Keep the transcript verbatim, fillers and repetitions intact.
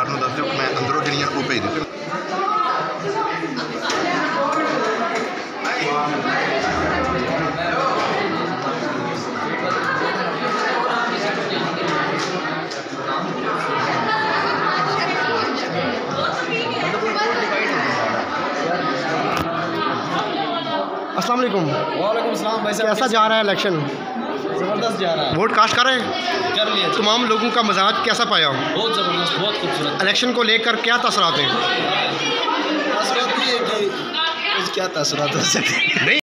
नूं दस दिओ, मैं अंदरों जिहड़ियां ओह भेज दित्तियां। अस्सलाम वालेकुम। वालेकुम सलाम भाई साहब, कैसा जा रहा है इलेक्शन? ज़बरदस्त जा रहा है। वोट कास्ट कर रहे हैं? कर लिया। तमाम लोगों का मजाज कैसा पाया? बहुत ज़बरदस्त, बहुत खूबसूरत। इलेक्शन को लेकर क्या तसरात हैं? तासुरात ये है कि क्या तासुरात हो सकते हैं। नहीं